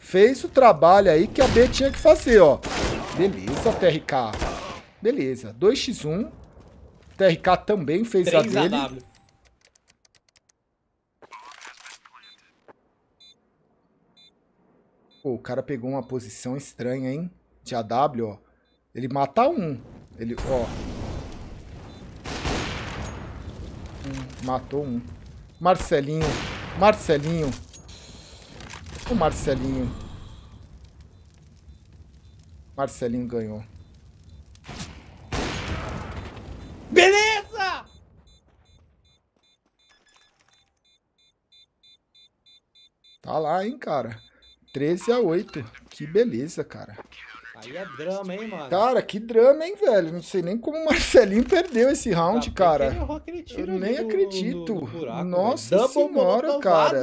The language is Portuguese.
Fez o trabalho aí que a B tinha que fazer, ó. Beleza, TRK. Beleza, 2x1. TRK também fez a 3 dele. AW. Pô, o cara pegou uma posição estranha, hein? De AW, ó. Ele mata um. Ele, ó. Matou um. Marcelinho. Marcelinho. O Marcelinho. Marcelinho ganhou. Beleza! Tá lá, hein, cara. 13-8. Que beleza, cara. Aí é drama, hein, mano? Cara, que drama, hein, velho. Não sei nem como o Marcelinho perdeu esse round, Ainda bem que cara. ele errou aquele tiro Eu ali nem acredito. do buraco, Nossa velho. Double senhora, molotovado. cara.